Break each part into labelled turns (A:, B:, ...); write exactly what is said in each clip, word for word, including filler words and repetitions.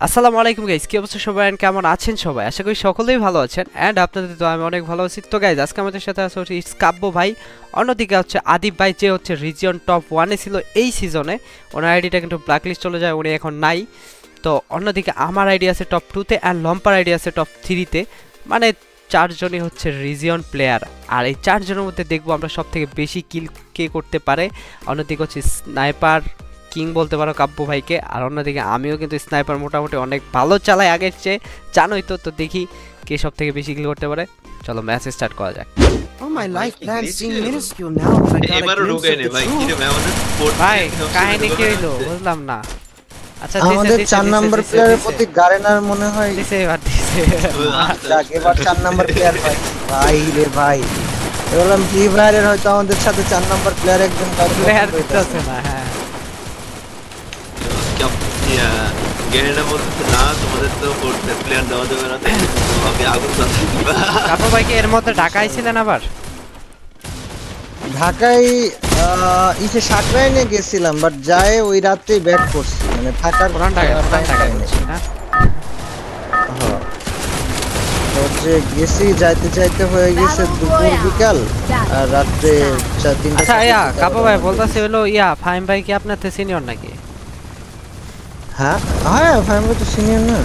A: আসসালামু আলাইকুম গাইস, কি অবস্থা সবাই এন্ড কেমন আছেন সবাই? আশা করি সকলেই ভালো আছেন এন্ড আপনাদের তো আমি অনেক ভালো আছি। তো গাইস আজকে আমাদের সাথে আছে হচ্ছে কাব্য ভাই, অন্যদিকে হচ্ছে আদিব ভাই যে হচ্ছে রিজিয়ন টপ ওয়ানে ছিল এই সিজনে। ওনার আইডিটা কিন্তু ব্ল্যাক লিস্ট চলে যায়, উনি এখন নাই। তো অন্যদিকে আমার আইডি আছে টপ টুতে অ্যান্ড লম্পার আইডি আছে টপ থ্রিতে, মানে চারজনই হচ্ছে রিজিয়ন প্লেয়ার। আর এই চারজনের মধ্যে দেখবো আমরা সব থেকে বেশি কিল কে করতে পারে। অন্যদিকে হচ্ছে স্নাইপার কিং বলতে পারো কাব্য ভাইকে, আর অন্যদিকে আমিও কিন্তু স্নাইপার মোটামুটি অনেক ভালো চালাই আগের চেয়ে, জানোই তো। তো দেখি কে সব থেকে বেশি কিল করতে পারে। চলো ম্যাচ স্টার্ট করা যাক।
B: Oh, my life plan seem minuscule now, but I got a glimpse of the truth.
A: ভাই কাহিনী কি হইলো বুঝলাম না। আচ্ছা
C: আমাদের চার নাম্বার প্লেয়ারের প্রতি গারেনার মনে হয়
A: দিছে এবার দিছে।
C: যাক এবার চার নাম্বার প্লেয়ার ভাই ভাই রে ভাই বললাম ফ্রি ফায়ারের হয়তো আমাদের সাথে চার নাম্বার প্লেয়ার একজন
A: প্লেয়ার দিতেছে না। হ্যাঁ
D: ইয়া গেরেনা বলতে না, তোমাদের তো ফোর্থ প্লেয়ার দেওয়া যাবে না, আমি আগুন জ্বালাই দিবা।
A: কাপড় ভাই কি এর মধ্যে ঢাকায় ছিলেন আবার?
C: ঢাকায় ইসে সাকরাইনে গেছিলাম, বাট যায় ওই রাতেই ব্যাক করছি, মানে থাকার
A: পুরান ঢাকায় পুরান ঢাকায় বলছি না।
C: তো যে গেছি যাইতে যাইতে হয়ে গেছে দুপুর বিকাল, আর রাত্রে চার তিনটা।
A: আচ্ছা ইয়া কাপড় ভাই বলতাছে হলো ইয়া ফাহিম ভাই কি আপনার থেকে সিনিয়র নাকি?
C: হ্যাঁ হ্যাঁ ফাহিম ভাই তো সিনিয়র না।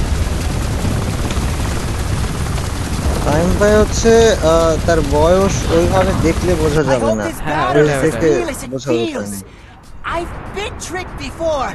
C: ফাহিম ভাই হচ্ছে তার বয়স ওইভাবে দেখলে বোঝা যাবে না, দেখে বোঝা যাবে না।
B: I've been tricked before.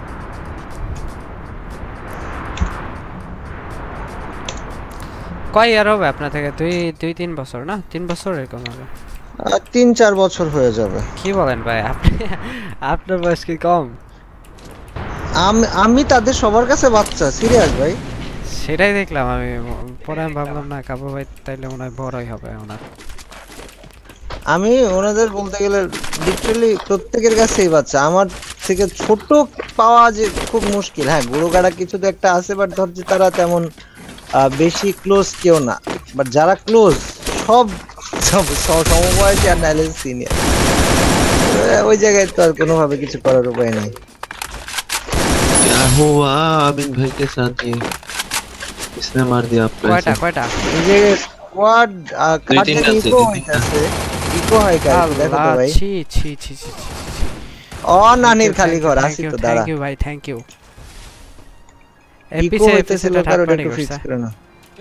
A: কয় ইয়ার হবে আপনার থেকে? দুই দুই তিন বছর না? তিন বছর এরকম হবে,
C: তিন চার বছর হয়ে যাবে।
A: কি বলেন ভাই আপনি? আপনার বয়স কি কম?
C: আমি আমি তাদের সবার কাছে বাচ্চা, সিরিয়াস ভাই।
A: সেটাই দেখলাম আমি, পরে আমি ভাবলাম না কাবু ভাই তাইলে মনে হয় বড়ই হবে ওনার।
C: আমি ওনাদের বলতে গেলে লিটারালি প্রত্যেকের কাছেই বাচ্চা। আমার থেকে ছোট পাওয়া যে খুব মুশকিল। হ্যাঁ গুরুগাড়া কিছু তো একটা আছে, বাট ধর যে তারা তেমন বেশি ক্লোজ কেউ না, বাট যারা ক্লোজ সব সব সমবয়সী আর নাইলে সিনিয়র। ওই জায়গায় তো আর কোনোভাবে কিছু করার উপায় নেই।
D: क्या हुआ आबिद भाई के साथ ये इसने मार दिया आपको?
A: কয়টা কয়টা
C: এই যে স্কোয়াড কাটে ইকো হইতাছে, ইকো হয় কাজ দেখো তো ভাই।
A: ছি ছি ছি ছি
C: ও নানির খালি ঘর আসি তো দাঁড়া।
A: থ্যাঙ্ক ইউ ভাই, থ্যাঙ্ক ইউ।
C: ইকো হইতেছে লোকার একটু ফিক্স করে না।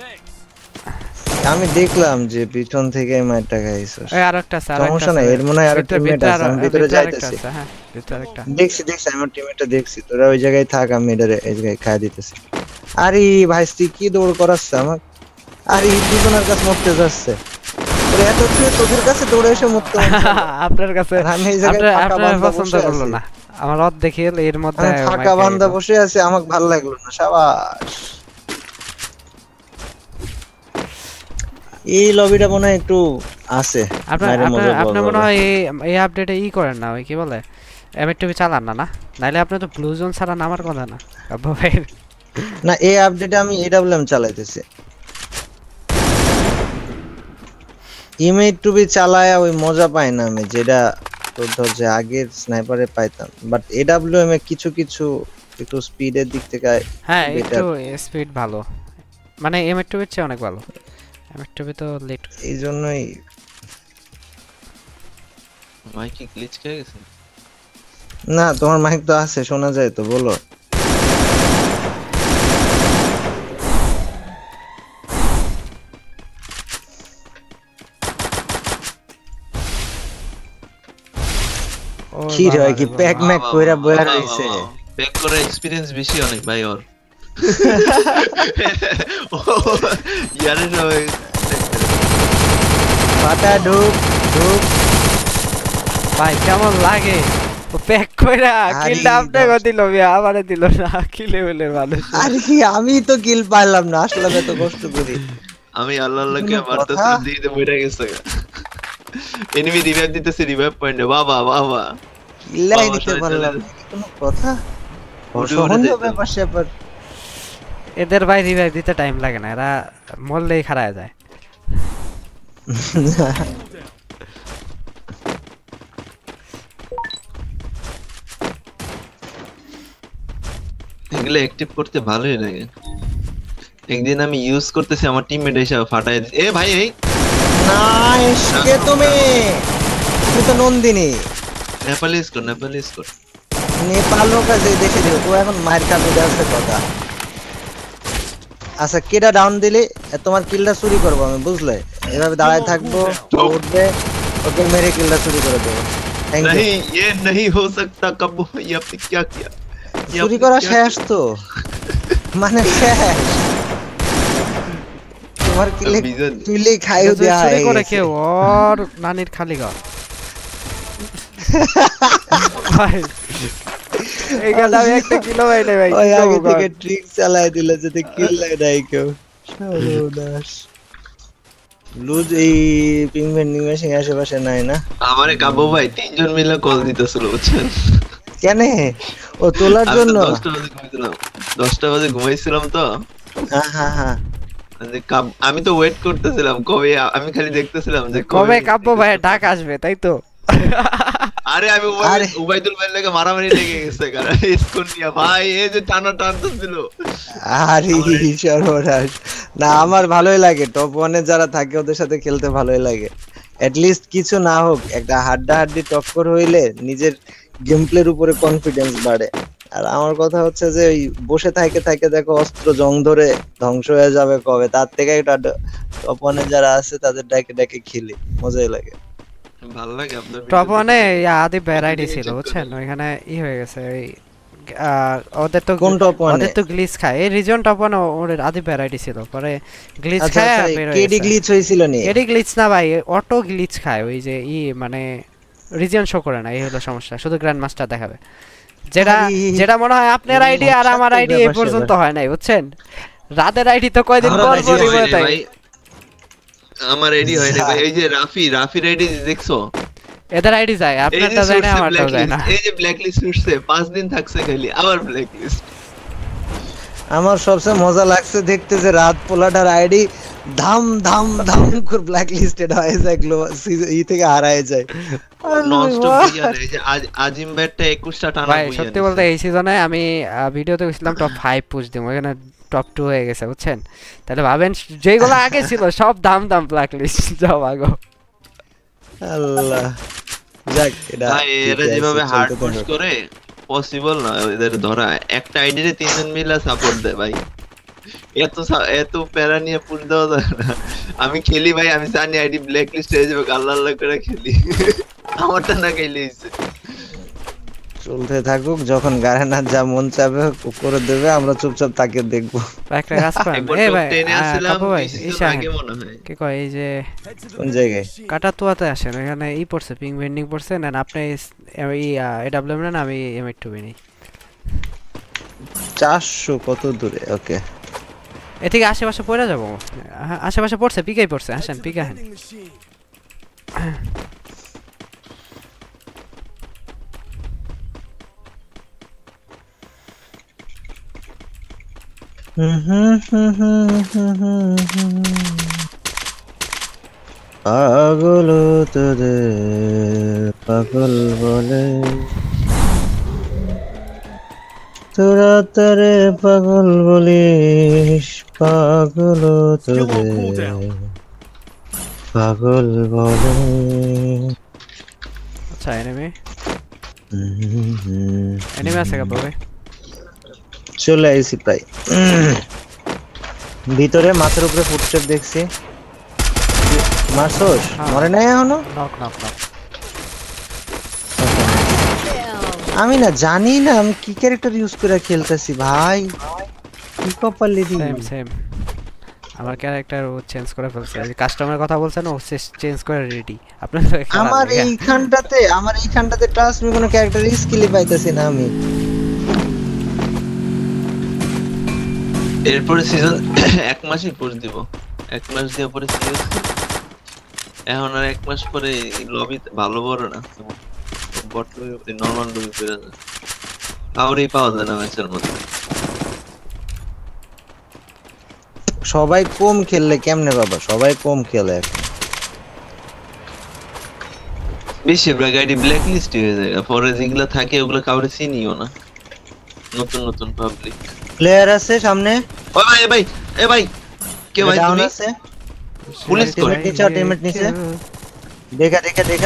C: আমি দেখলাম যে পিছন থেকে মারটা খাইছস।
A: এই আরেকটা স্যার,
C: সমস্যা নাই, এর মনে হয় আরেকটা টিমমেট আছে, আমি ভিতরে যাইতেছি।
A: হ্যাঁ ভিতরে আরেকটা
C: দেখছি দেখছি আমার টিমমেটটা দেখছি, তোরা ওই জায়গায় থাক, আমি এটারে এই জায়গায় খাই দিতেছি। আরে ভাই তুই কি দৌড় করাচ্ছে আমার? আরে দুজনের কাছে মরতে যাচ্ছে, ওরে এত ছুঁয়ে তোদের কাছে দৌড়ে এসে মরতে।
A: আপনার কাছে
C: আমি এই জায়গায় ফাঁকা বান্দা
A: পছন্দ করলো না আমার রদ দেখে, এর মধ্যে
C: ফাঁকা বান্দা বসে আছে, আমাকে ভালো লাগলো না। শাবাশ। এই লবিটা মনে হয় একটু আছে,
A: আপনার আপনার মনে হয় এই আপডেটে ই করেন না, ওই কি বলে এমএটবি চালান না না, নাইলে আপনি তো ব্লু জোন ছাড়া নামার কথা না কাব্য ভাই।
C: না এই আপডেটে আমি এডব্লিউএম চালাইতেছি, এমএটবি চালায়া ওই মজা পাই না আমি, যেটা তোর ধর যে আগের স্নাইপারে পাইতাম। বাট এডব্লিউএম এ কিছু কিছু একটু স্পিডের দিক থেকে,
A: হ্যাঁ একটু স্পিড ভালো, মানে এমএটবির চেয়ে অনেক ভালো। এমএটবি তো লেট,
C: এই জন্যই।
D: মাইক কি গ্লিচ খেয়ে গেছে?
C: না তোমার মাইক তো আছে, শোনা যায় তো, বলো। কি রে কি প্যাক ম্যাক কইরা বয়া রইছে?
D: প্যাক করে এক্সপেরিয়েন্স বেশি অনেক ভাই ওর। ইয়ারে নয়
C: পাটা ঢুক ঢুক
A: ভাই কেমন লাগে ও প্যাক কইরা কিলটা আপনাকে দিল, আমারে দিল না, কি লেভেলের মানুষ।
C: আরে আমি তো কিল পাইলাম না, আসলে এত কষ্ট করি
D: আমি। আল্লাহ আল্লাহ কে মারতেছি, দিতে বইরা গেছে। এনিমি রিভাইভ দিতেছে, রিভাইভ পয়েন্টে বাবা বাবা
C: কিল্লাই দিতে পারলাম, কোনো কথা? অসহনীয় ব্যাপার স্যাপার।
A: এদের ভাই রিভাইভ দিতে টাইম লাগে না, এরা মরলেই খারায় যায়।
D: এগুলো অ্যাক্টিভ করতে ভালোই লাগে। একদিন আমি ইউজ করতেছি, আমার টিমমেট এসে ফাটায় দিছে। এ ভাই এই
C: নাইস কে তুমি? তুমি তো নন্দিনী।
D: Nepali score, Nepali score.
C: নেপালও কাজে দেখে দিও, ও এখন মায়ের কাছে যাচ্ছে কথা। আচ্ছা কেডা ডাউন দিলে তোমার কিলটা চুরি করবো আমি, বুঝলে? এভাবে দাঁড়ায় থাকবো, ও উঠবে, ওকে মেরে কিলটা চুরি করে দেবো। Thank you.
D: नहीं ये नहीं हो सकता। कब ये आपने क्या किया?
C: চুরি করা শেষ তো, মানে শেষ। তোমার কিলে তুইলেই খাইও দেয়া
A: চুরি
C: হয়ে
A: করে
C: গেছে।
A: কেউ ওর নানির খালি ঘর ভাই এইখানে আমি একটা কিলো ভাই নাই ভাই
C: ওই আগে থেকে ট্রিক চালায় দিল যাতে কিল লাগে নাই কেউ। সর্বনাশ। লুজ এই পিংমেন নিমেশিং আশেপাশে নাই না?
D: আমারে কাবু ভাই তিনজন মিলে কল দিতেছিল বুঝছেন
C: কেন? ও তোলার জন্য?
D: দশটা বাজে ঘুমাইছিলাম, দশটা বাজে ঘুমাইছিলাম তো।
C: হ্যাঁ হ্যাঁ হ্যাঁ।
D: আমি তো ওয়েট করতেছিলাম কবে, আমি খালি দেখতেছিলাম যে
A: কবে কাব্য ভাই ডাক আসবে, তাই তো?
D: আরে আমি উবাইদুল ভাইয়ের লাগে মারামারি লেগে গেছে কারণ স্কোর নিয়ে ভাই এই যে টানা টানতেছিল।
C: আরে সর্বনাশ। না আমার ভালোই লাগে, টপ ওয়ানে যারা থাকে ওদের সাথে খেলতে ভালোই লাগে। এট লিস্ট কিছু না হোক একটা হাড্ডা হাড্ডি টক্কর হইলে নিজের গেম প্লের উপরে কনফিডেন্স বাড়ে। আর আমার কথা হচ্ছে যে ওই বসে থাকে থাকে দেখো অস্ত্র জং ধরে ধ্বংস হয়ে যাবে কবে, তার থেকে একটা টপ ওয়ানে যারা আছে তাদের ডাকে ডাকে খেলি, মজাই লাগে।
D: ভালো লাগে আপনার
A: টপ ওয়ানে আদি ভ্যারাইটি ছিল বুঝছেন, ওইখানে ই হয়ে গেছে ওই ওদের তো
C: কোন টপ ওয়ানে?
A: ওদের তো গ্লিচ খায়, এই রিজন টপ ওয়ানে ওদের আদি ভ্যারাইটি ছিল, পরে গ্লিচ
C: আচ্ছা
A: খায়
C: আচ্ছা
A: বের হয়ে
C: কেডি
A: গেছে।
C: গ্লিচ হইছিল নি?
A: কেডি গ্লিচ না ভাই, অটো গ্লিচ খায়, ওই যে ই মানে রিজন শো করে না, এই হলো সমস্যা, শুধু গ্র্যান্ড মাস্টার দেখাবে। যেটা যেটা মনে হয় আপনার আইডি আর আমার আইডি এই পর্যন্ত হয় নাই বুঝছেন, রাতের আইডি তো কয়দিন পর পর রিমুভ হয়।
D: আমার আইডি হয় না ভাই, এই যে রাফি রাফির আইডি দেখছো?
A: এদের আইডি যায়, আপনারটা যায় না, আমারটাও যায় না।
D: এই যে ব্ল্যাক লিস্ট উঠছে, পাঁচ দিন থাকছে খালি আবার ব্ল্যাক লিস্ট।
C: আমার সবচেয়ে মজা লাগছে দেখতে যে রাত পোলাটার আইডি ধাম ধাম ধাম করে ব্ল্যাক লিস্টেড হয়ে যায়, ই থেকে হারায় যায়
D: ননস্টপ দিয়া এই যে আজ আজিম ব্যাটটা একুশটা টানা
A: ভাই। সত্যি বলতে এই সিজনে আমি ভিডিওতে কইছিলাম টপ ফাইভ পুশ দিমু, এখানে টপ টু হয়ে গেছে বুঝছেন। তাহলে ভাবেন যেগুলো আগে ছিল সব দাম দাম ব্ল্যাক লিস্ট যাও আগো।
C: আল্লাহ যাক, এটা
D: ভাই এরা যেভাবে হার্ড পুশ করে পসিবল না এদের ধরা। একটা আইডিতে তিনজন মিলে সাপোর্ট দেয় ভাই, এত এত প্যারা নিয়ে পুশ দেওয়া যায় না। আমি খেলি ভাই, আমি জানি আইডি ব্ল্যাক লিস্ট হয়ে যাবে, আল্লাহ আল্লাহ করে খেলি, আমারটা না খেলে
C: চলতে থাকুক, যখন গায়না যা মন চাবে করে দেবে, আমরা চুপচাপ তাকে দেখবো।
A: একটা কাজ করেন এই ভাই, কাপু ভাই ঈশা কি কয় এই যে
C: কোন জায়গায়
A: কাটাতুয়াতে আসেন, এখানে ই পড়ছে পিং ভেন্ডিং পড়ছে না, আপনি এই এডব্লিউএম না, আমি এম এইট টু বি নেই।
C: চারশো কত দূরে? ওকে
A: এদিকে আশেপাশে পড়ে যাবো, আশেপাশে পড়ছে, পিকাই পড়ছে, আসেন পিকা। হ্যাঁ
C: পাগল তোদের পাগল বলে, তোরা তারে পাগল বলিস, পাগল তোদের পাগল বলে।
A: আচ্ছা এনিমি এনিমি আছে কাপু ভাই?
C: চলে আইছি প্রায় ভিতরে, মাথার উপরে ফুটস্টেপ দেখছি। মারছস? মরে নাই এখনো?
A: Knock knock knock.
C: আমি না জানি না আমি কি ক্যারেক্টার ইউজ করে খেলতেছি ভাই, কি কপালে দি।
A: সেম সেম আমার ক্যারেক্টার ও চেঞ্জ করে ফেলছে, এই কাস্টমারের কথা বলছেন ও চেঞ্জ করে রেডি। আপনার
C: আমার এইখানটাতে আমার এইখানটাতে ট্রাস্ট মি কোনো ক্যারেক্টার স্কিলই পাইতেছি না আমি।
D: এরপরে সিজন এক মাসই পুশ দিব, এক মাস দিয়ে পরে সিজন। এখন আর এক মাস পরে লবিতে ভালো বড় না বট লবি, নরমাল লবি পেয়ে যায়, আউরেই পাওয়া যায় না ম্যাচের মধ্যে।
C: সবাই কম খেললে কেমনে বাবা, সবাই কম খেলে এখন।
D: বেশিরভাগ আইডি ব্ল্যাক লিস্ট হয়ে যায়, পরে যেগুলো থাকে ওগুলো কাউরে চিনিও না। নতুন নতুন পাবলিক
C: প্লেয়ার আছে সামনে।
D: ও ভাই এ ভাই এ ভাই কে ভাই
C: ডাউন
D: তুমি
C: আছে।
D: পুলিশ কোড
C: টিমমেট নিচে টিমমেট নিচে। দেখা দেখা দেখা।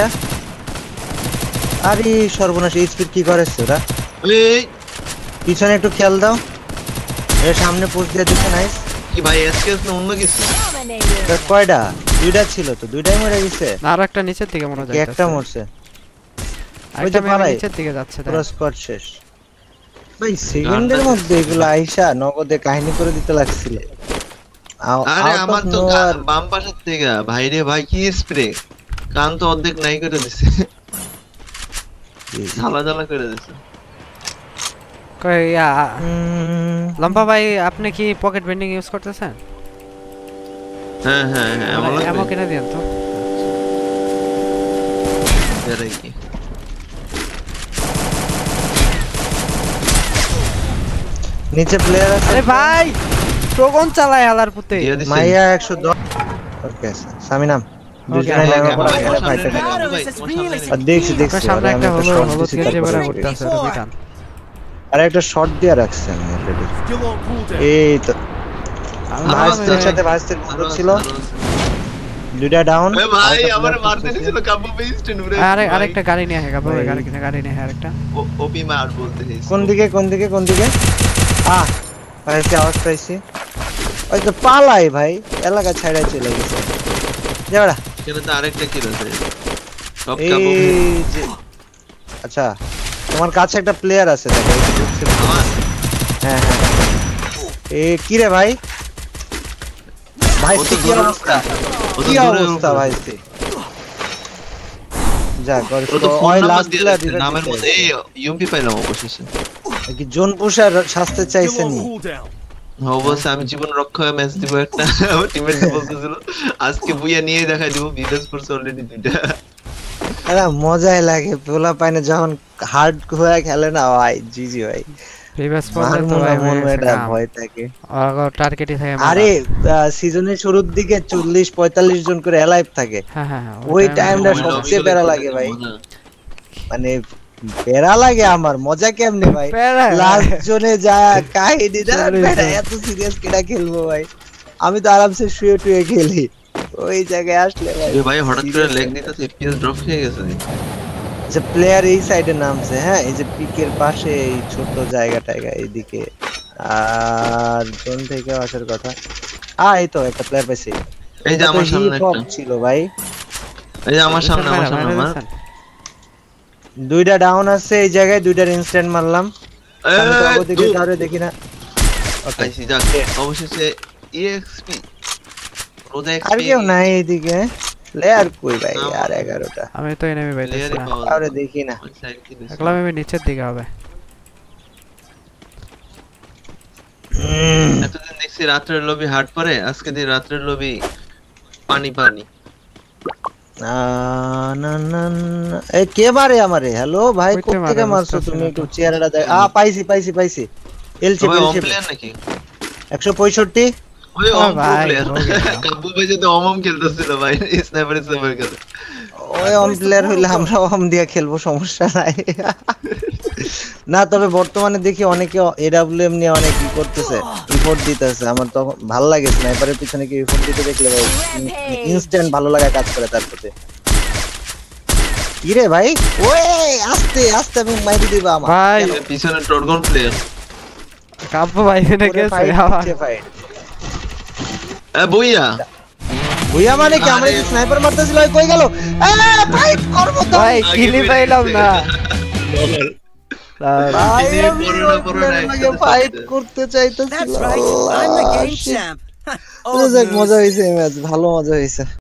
C: আরে সর্বনাশ স্পিড কি করেছে ওরা?
D: এই
C: পিছনে একটু খেয়াল দাও। এর সামনে পোস্ট দিয়ে দিতে নাইস।
D: কি ভাই এসকেস না অন্য কিছু
C: তার কয়টা? দুইটা ছিল তো, দুইটাই মরে গেছে।
A: না আর একটা নিচের দিকে মনে
C: কি
A: যায়
C: একটা মরছে? ওই
A: একটা
C: যে পালাই
A: নিচের দিকে যাচ্ছে
C: পুরো স্কোয়াড শেষ। ভাই সেকেন্ডের মধ্যে এগুলো আইসা নগদে কাহিনী করে দিতে লাগছিল।
D: আরে আমার তো বাম পাশের থেকে ভাই রে ভাই কি স্প্রে কান তো অর্ধেক নাই করে দিছে ঝালা ঝালা করে দিছে
A: কই ইয়া লম্বা ভাই আপনি কি পকেট বেন্ডিং ইউজ করতেছেন?
D: হ্যাঁ হ্যাঁ হ্যাঁ আমার
A: এমন কিনে দেন তো
D: এরে কি
C: নিচে প্লেয়ার আছে।
A: আরে ভাই টোকন চালায় আলার পুতে
C: মাইয়া একশো দশ। ওকে সামিনাম দুজনেই লাগা পড়া এখানে ফাইটে আর দেখছি দেখছি
A: সামনে একটা হলো হলুদ গেঞ্জি পরে উঠতে আছে রবিটান।
C: আরে একটা শট দিয়া রাখছে আমি অলরেডি। এই তো ভাইস্তের সাথে ভাইস্তের গ্রুপ ছিল। দুইটা ডাউন।
D: এ ভাই আমারে মারতে নিছিল কাব্বু বেস্ট নুরে
A: আরে আরেকটা গাড়ি নিয়ে আহে কাব্বু গাড়ি কিনে গাড়ি নিয়ে আরেকটা
D: ওপি মার বলতে
C: কোন দিকে কোন দিকে কোন দিকে? আ ভাইস্তে আওয়াজ পাইছি। ওই তো পালাই ভাই এলাকা ছাইড়া চলে গেছে। যাওড়া
D: কেন তো আরেকটা কি আছে সব
C: এই
D: কাব্বু
C: যে আচ্ছা তোমার কাছে একটা প্লেয়ার আছে দেখো। হ্যাঁ হ্যাঁ এ কি রে ভাই? ভাই কি অবস্থা? কি অবস্থা ভাই? যা করে তো ওই লাস্ট প্লেয়ার দিবে
D: নামের মধ্যে এই ইউএমপি পাইলাম অবশেষে।
C: কি জোন পুশার শাস্তি চাইছে নি?
D: অবশ্যই আমি জীবন রক্ষা ম্যাচ দিব একটা। আমার টিমমেট বলতেছিল আজকে বুইয়া নিয়ে দেখাই দিব বিদেশ ফোর্স অলরেডি দুইটা।
C: আরে মজাই লাগে পোলা পাইনে যখন হার্ড হয়ে খেলে না ভাই জিজি ভাই
A: প্রিভিয়াস পর্বে তো ভাই
C: মন মেটা ভয় থাকে।
A: আর টার্গেটই থাকে।
C: আরে সিজনের শুরুর দিকে চল্লিশ পঁয়তাল্লিশ জন করে অ্যালাইভ থাকে।
A: হ্যাঁ হ্যাঁ
C: ওই টাইমটা সবচেয়ে প্যারা লাগে ভাই। মানে প্যারা লাগে আমার মজা কেমনে ভাই? লাস্ট জোনে যা কাহিনী না এত সিরিয়াস কেডা খেলবো ভাই? আমি তো আরামসে শুয়ে টুয়ে খেলি ওই জায়গায় আসলে ভাই।
D: এ ভাই হঠাৎ করে লেগ দিতেছে এফপিএস ড্রপ হয়ে গেছে।
C: যে প্লেয়ার এই সাইডে নামছে হ্যাঁ এই যে পিকের পাশে এই ছোট জায়গাটায় এইদিকে আর জোন থেকে আসার কথা। আ এই তো একটা প্লেয়ার পাইছি।
D: এই যে আমার সামনে একটা
C: ছিল ভাই।
D: এই যে আমার সামনে আমার সামনে আমার
C: দুইটা ডাউন আছে এই জায়গায় দুইটার ইনস্ট্যান্ট মারলাম। আমি তো ওদিকে কারে দেখি না।
D: ওকে আইসি যাক অবশেষে ইএক্সপি রোজা এক্সপি
C: আর কেউ নাই এইদিকে। প্লেয়ার কই ভাই আর এগারোটা।
A: আমি তো এনিমি পাইতেছি না।
C: আরে দেখি না।
A: একলা আমি নিচের দিকে হবে।
D: এতদিন দেখছি রাতের লবি হার্ড পরে আজকে দিন রাতের লবি পানি পানি।
C: না না না এ কে মারে আমারে? হ্যালো ভাই কোথা থেকে মারছো তুমি? একটু চেহারাটা দেখ। আ পাইছি পাইছি পাইছি। এলসি এলসি
D: প্লেয়ার নাকি?
C: একশো পঁয়ষট্টি।
D: ওই অম প্লেয়ার কাব্বু ভাই যে অমম খেলতেছিল ভাই স্নাইপার স্নাইপার খেলে।
C: ওই অম প্লেয়ার হইলে আমরা অম দিয়ে খেলবো সমস্যা নাই। না তবে বর্তমানে দেখি অনেকে এডব্লিউএম নিয়ে অনেক কি করতেছে রিপোর্ট দিতেছে। আমার তো ভালো লাগে স্নাইপারের পিছনে কি রিপোর্ট দিতে দেখলে ভাই ইনস্ট্যান্ট ভালো লাগা কাজ করে তার প্রতি। কি রে ভাই? ওই আস্তে আস্তে আমি মাইরি দিবা আমার
A: ভাই
D: পিছনে টর্গন প্লেয়ার
A: কাব্বু ভাই এনে গেছে
C: ফাইট।
D: এ বুইয়া
C: বুইয়া মানে কি আমরা স্নাইপার মারতেছিল কই গেল? এ ফাইট করব তো
A: ভাই কিলি পাইলাম না।
C: ভাই আমি ফাইট করতে চাইতেছিলাম। মজা হয়েছে ম্যাচ ভালো মজা হয়েছে।